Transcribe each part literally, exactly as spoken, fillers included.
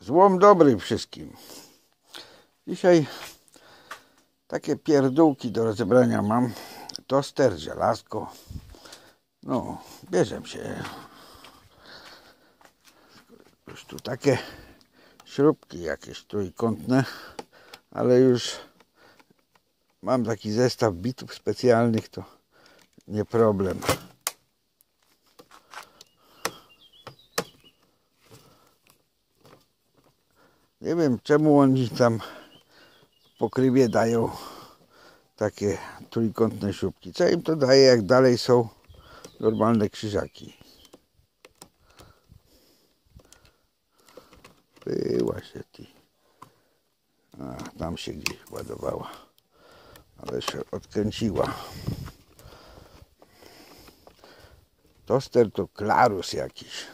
Złom dobry wszystkim. Dzisiaj takie pierdółki do rozebrania mam. Toster, żelazko. No, bierzem się. Już tu takie śrubki jakieś trójkątne, ale już mam taki zestaw bitów specjalnych, to nie problem. Nie wiem, czemu oni tam w pokrywie dają takie trójkątne śrubki. Co im to daje, jak dalej są normalne krzyżaki? Była się ty. A, tam się gdzieś ładowała. Ale się odkręciła. Toster to Klarus jakiś.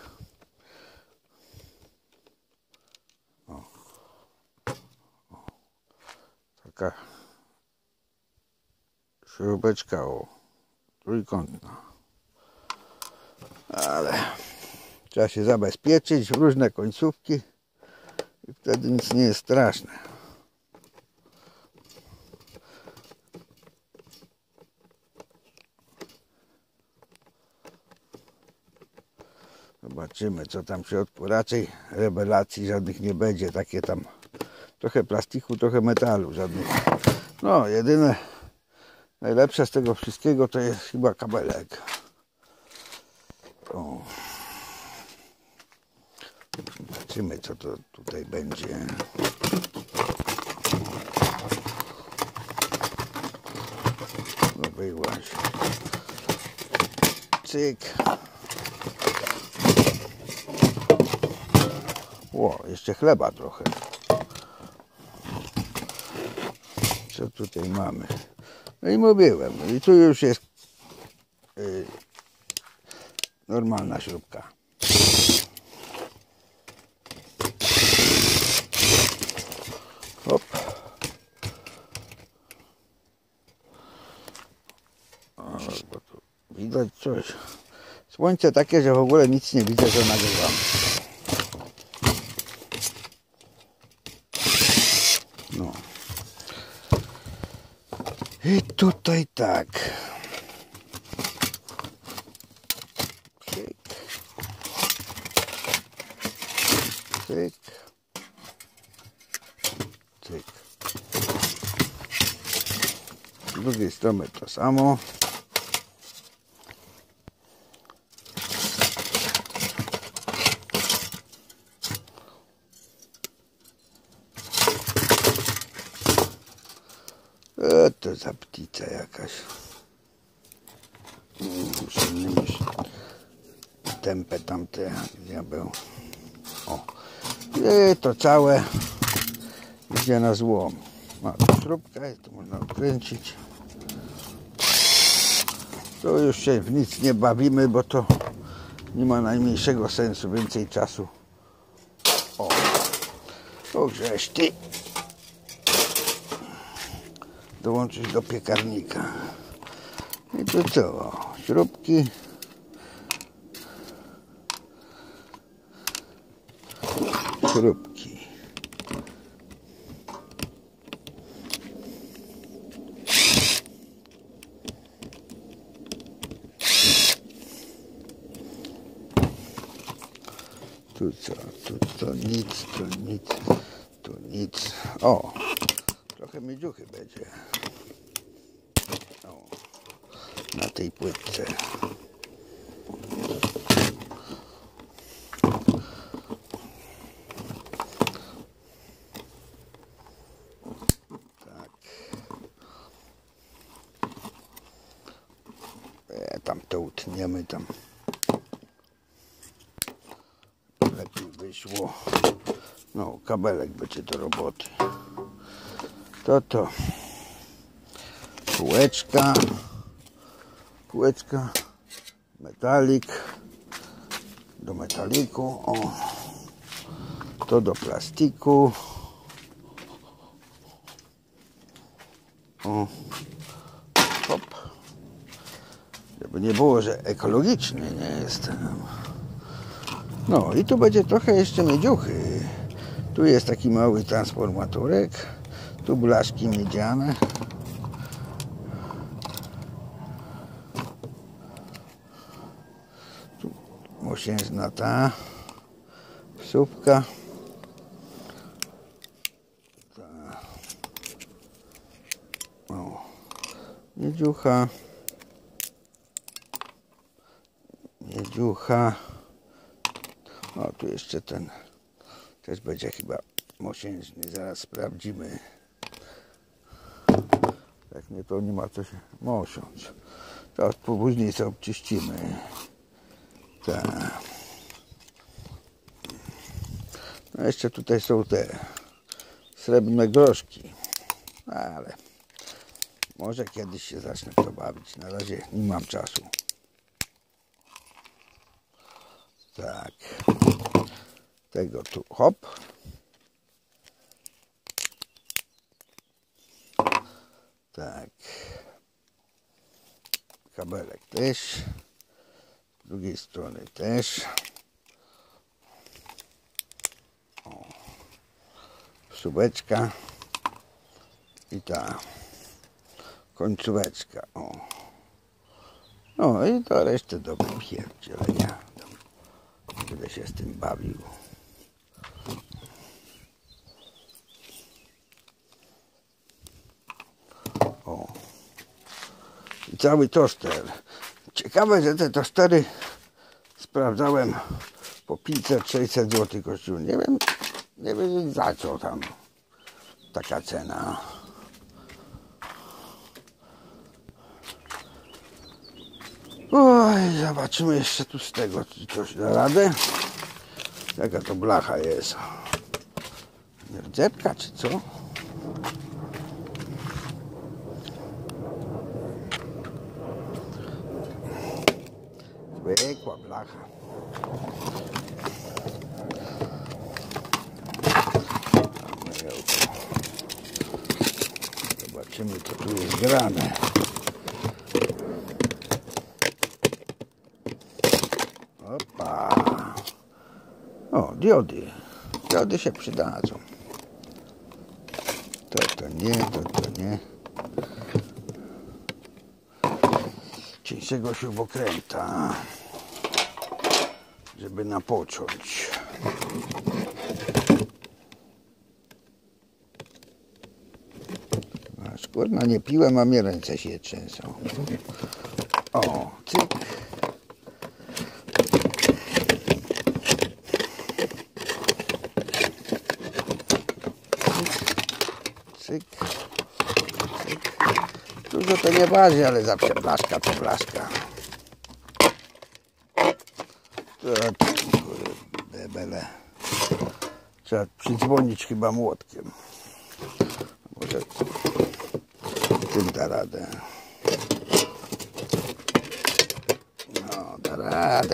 O. O. Taka śrubeczka, o, trójkątna. Ale trzeba się zabezpieczyć w różne końcówki i wtedy nic nie jest straszne. Zobaczymy, co tam w środku. Raczej rewelacji żadnych nie będzie. Takie tam trochę plastiku, trochę metalu. Żadnych. No, jedyne najlepsze z tego wszystkiego to jest chyba kabelek. O. Zobaczymy, co to tutaj będzie. No wyłaś. Cyk. O, jeszcze chleba trochę. Co tutaj mamy? No i mówiłem, no i tu już jest yy, normalna śrubka. Hop. O, bo tu widać coś. Słońce takie, że w ogóle nic nie widzę, że nagrywam. No. I tutaj tak. Cyk. Cyk. Cyk. Z drugiej strony to samo. O, to za ptica jakaś. Muszę nie myśleć. Tępe tamte diabeł. O. I to całe idzie na złom. Ma tu śrubka i to można odkręcić. To już się w nic nie bawimy, bo to nie ma najmniejszego sensu. Więcej czasu. O. To żeś ty dołączyć do piekarnika. I to co? Śrubki. Śrubki. Tu co? Tu to nic, tu nic, tu nic. O! Trochę miedziuchy będzie. O, na tej płytce. Tak. E, tam to utniemy tam. Lepiej wyszło. No, kabelek będzie do roboty. To to kółeczka, kółeczka, metalik, do metaliku, o, to do plastiku, o, hop, żeby nie było, że ekologiczny nie jestem. No i tu będzie trochę jeszcze miedziuchy. Tu jest taki mały transformatorek. Tu blaszki miedziane. Tu mosiężna ta wsówka. Ta. O. Miedziucha. Miedziucha. O, tu jeszcze ten też będzie chyba mosiężny. Zaraz sprawdzimy. Jak nie, to nie ma co się mosiąc. Teraz później sobie obczyścimy. Tak. No jeszcze tutaj są te srebrne groszki. Ale może kiedyś się zacznę to bawić. Na razie nie mam czasu. Tak. Tego tu hop. Tak. Kabelek też. Z drugiej strony też. O. Wsóweczka. I ta końcóweczka. O. No i to resztę do pierdzielenia. Będę się z tym bawił. O. I cały toster. Ciekawe, że te tostery sprawdzałem po pięćset sześćset złotych kosztują. Nie wiem, nie wiem za co tam taka cena. Oj, zobaczymy jeszcze tu z tego, czy coś da radę. Jaka to blacha jest. Rdzepka czy co? Zwykła blacha. Zobaczymy, co tu jest grane. Opa. O, diody. Diody się przydadzą. To to nie, to to nie. Cieńszego śrubokręta, żeby napocząć. A skórna nie piłem, a mnie ręce się trzęsą. O, cyk. Cyk. Cyk. Dużo to nie waży, ale zawsze blaszka to blaszka. Debele. Trzeba przydzwonić chyba młotkiem. Może tym da radę. No, da radę.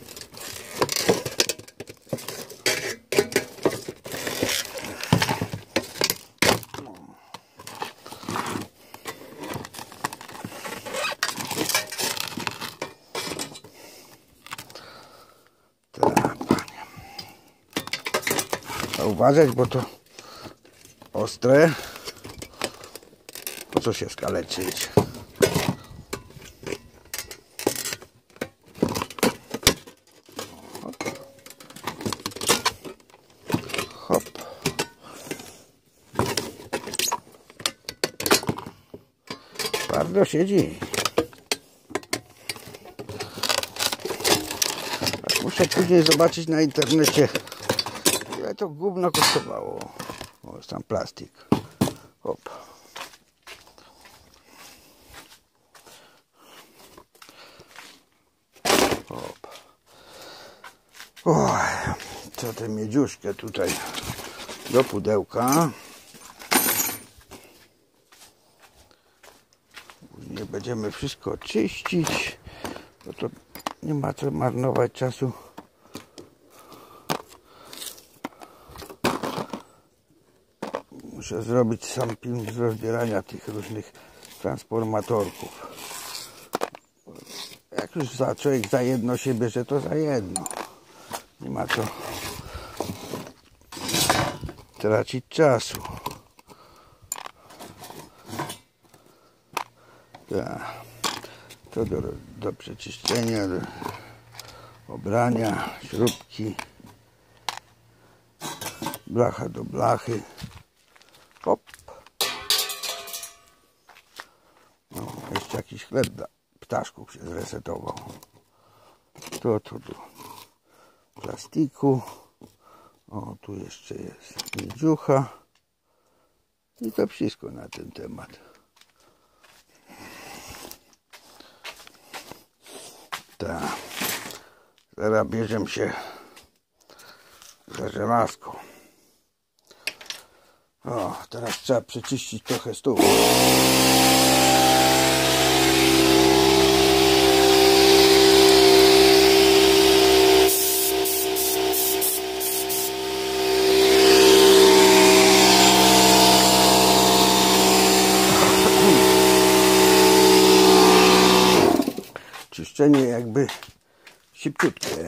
Uważać, bo to ostre. Po co się skaleczyć? Hop. Hop. Bardzo siedzi. Muszę później zobaczyć na internecie, ile to gówno kosztowało. O, jest tam plastik. Hop. Hop. Oj, co tę miedziuszkę tutaj do pudełka. Później będziemy wszystko czyścić, bo to nie ma co marnować czasu. Muszę zrobić sam film z rozbierania tych różnych transformatorków. Jak już za człowiek za jedno się bierze, to za jedno. Nie ma co tracić czasu. Tak. To do, do przeczyszczenia, do obrania, śrubki, blacha do blachy. Hop. No, jeszcze jakiś chleb dla ptaszków się zresetował. To tu do plastiku. O, tu jeszcze jest miedziucha. I to wszystko na ten temat. Tak. Zaraz bierzemy się za żelazko. O, teraz trzeba przeczyścić trochę stół. Czyszczenie jakby szybciutkie.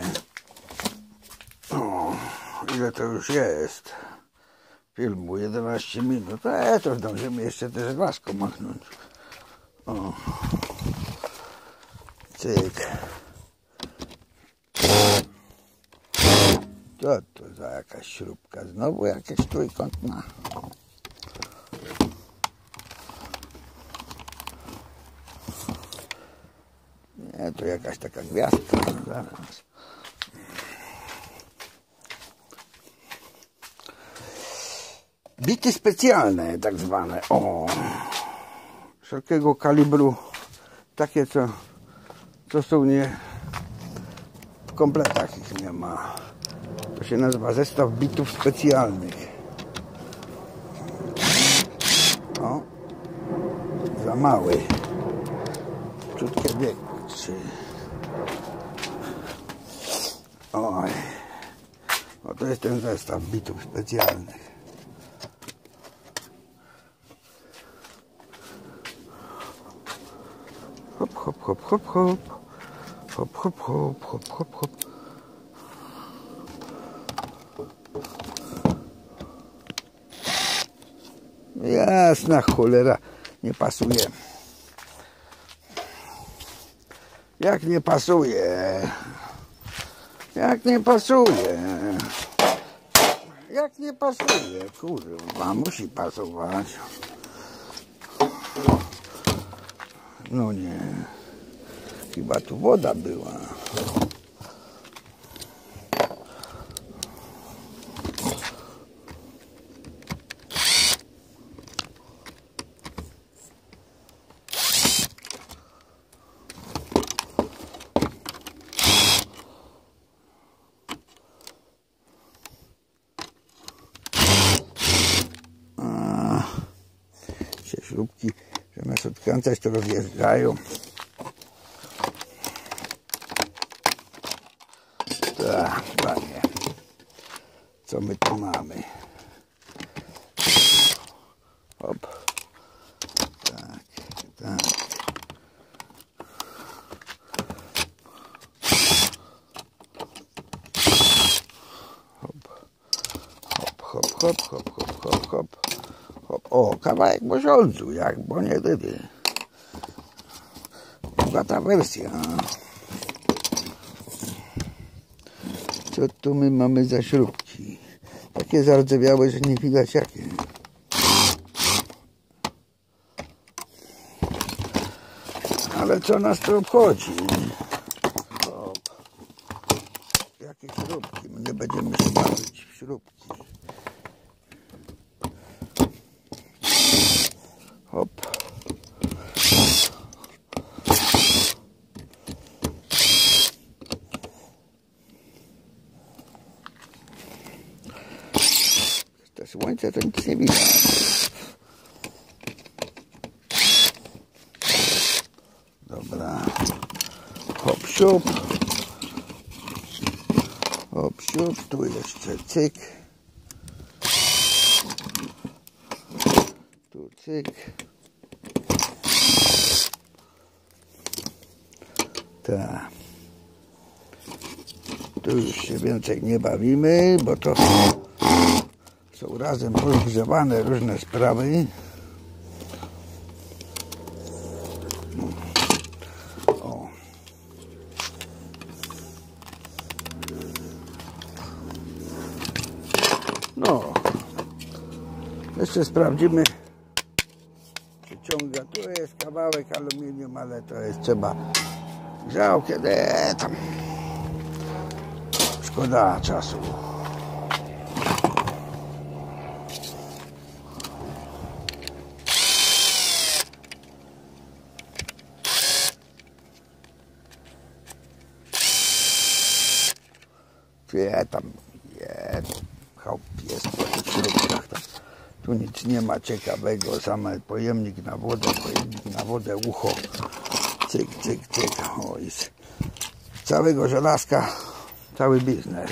O, ile to już jest filmu? jedenaście minut. E, to zdążymy jeszcze też żelazko machnąć. O. Cyk. Co to za jakaś śrubka? Znowu jakaś trójkątna. Nie, to jakaś taka gwiazdka. Zaraz. Bity specjalne, tak zwane. O, wszelkiego kalibru. Takie, co, co są nie... W kompletach ich nie ma. To się nazywa zestaw bitów specjalnych. O, za mały. Krótkie biegi. Oj, no to jest ten zestaw bitów specjalnych. Hop, hop, hop, hop, hop. Hop, hop, hop, hop, hop, hop. Jasna cholera, nie pasuje. Jak nie pasuje? Jak nie pasuje? Jak nie pasuje? Kurwa, musi pasować. No nie. Chyba tu woda była. Śrubki zamiast odkręcać, to rozjeżdżają. Tak, panie. Co my tu mamy? Hop. Tak, tak. Hop. Hop, hop, hop, hop, hop, hop, hop. O, kawałek mosiądzu, jak bo nie dydy. Bogata wersja. Co tu my mamy za śrubki? Takie zardzewiałe, że nie widać jakie. Ale co nas to obchodzi? Hop. Jakie śrubki? My nie będziemy się bawić w śrubki. Hop. To słońce to nic nie widać. Dobra. Hop, siup. Hop, siup. Tu jeszcze cyk. Tu cyk. Tak. Tu już się więcej nie bawimy, bo to są razem rozgrzewane różne sprawy. O. No, jeszcze sprawdzimy, czy ciąga. Tu jest kawałek aluminium, ale to jest trzeba grzał, kiedy tam szkoda czasu. Je tam, je, hop, jest po tych śrubkach. Tam. Tu nic nie ma ciekawego, same pojemnik na wodę, pojemnik na wodę, ucho, cyk, cyk, cyk. O, i z całego żelazka cały biznes.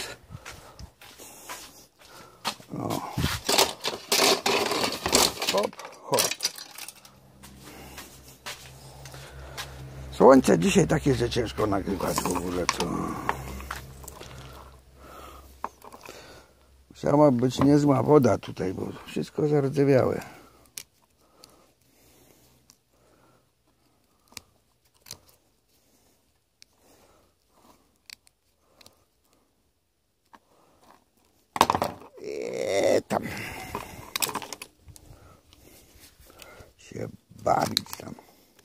O. Hop, hop. Słońce dzisiaj takie, że ciężko nagrywać w ogóle, co... Musiała być niezła woda tutaj, bo wszystko zardzewiałe. I tam się bawić tam.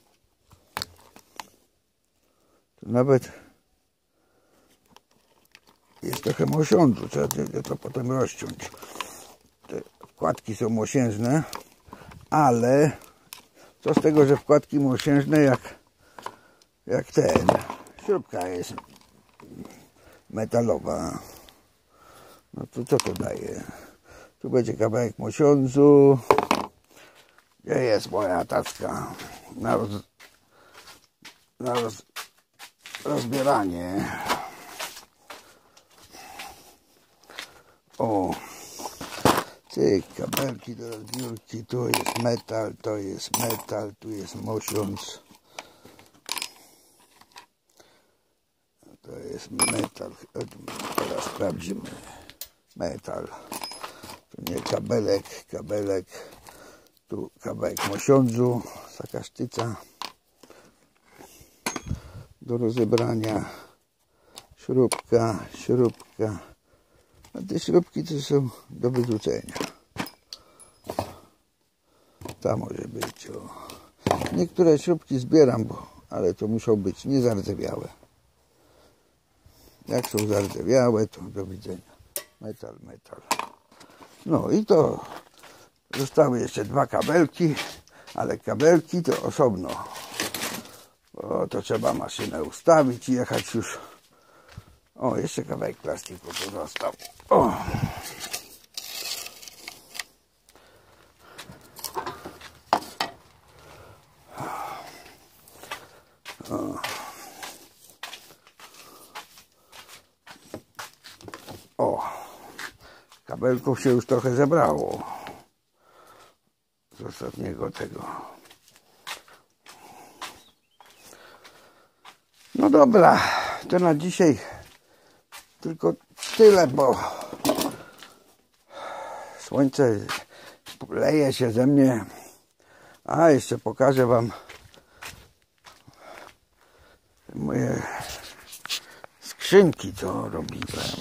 Tu nawet jest trochę mosiądzu, trzeba to potem rozciąć. Te wkładki są mosiężne, ale co z tego, że wkładki mosiężne, jak, jak ten, śrubka jest metalowa. No to co to daje? Tu będzie kawałek mosiądzu. Gdzie jest moja tacka na, roz, na roz, rozbieranie? O, cyk, kabelki do rozbiórki, tu jest metal, to jest metal, tu jest mosiądz. To jest metal, teraz sprawdzimy. Metal, tu nie kabelek, kabelek, tu kawałek mosiądzu, taka sztyca do rozebrania, śrubka, śrubka. A te śrubki to są do wyrzucenia. Ta może być. O. Niektóre śrubki zbieram, bo, ale to muszą być niezardzewiałe. Jak są zardzewiałe, to do widzenia. Metal, metal. No i to zostały jeszcze dwa kabelki, ale kabelki to osobno. Bo to trzeba maszynę ustawić i jechać już. O, jeszcze kawałek plastiku tu został. O. O. O. Kabelków się już trochę zebrało. Z ostatniego tego. No dobra, to na dzisiaj tylko tyle, bo słońce leje się ze mnie. A jeszcze pokażę wam moje skrzynki, co robiłem.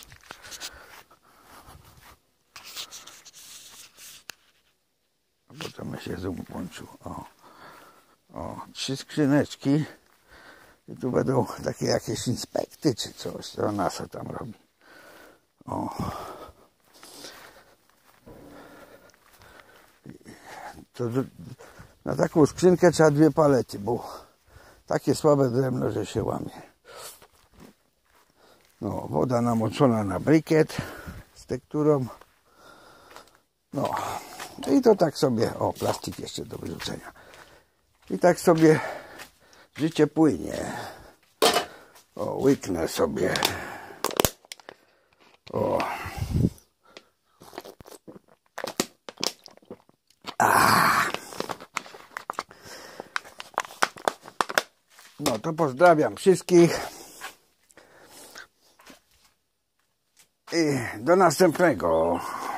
Bo to mi się zoom włączył. O, o, trzy skrzyneczki. I tu będą takie jakieś inspekty czy coś, co NASA tam robi. O. To na taką skrzynkę trzeba dwie palety, bo takie słabe drewno, że się łamie. No, woda namoczona na brykiet z tekturą. No, i to tak sobie, o, plastik jeszcze do wyrzucenia. I tak sobie życie płynie. O, łyknę sobie. O. A. No to pozdrawiam wszystkich. I do następnego.